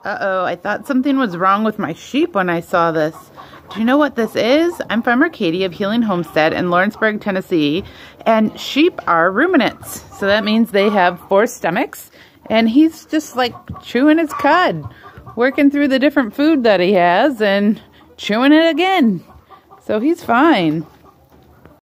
Uh-oh, I thought something was wrong with my sheep when I saw this. Do you know what this is? I'm Farmer Katie of Healing Homestead in Lawrenceburg, Tennessee, and sheep are ruminates. So that means they have 4 stomachs, and he's just like chewing his cud, working through the different food that he has and chewing it again. So he's fine.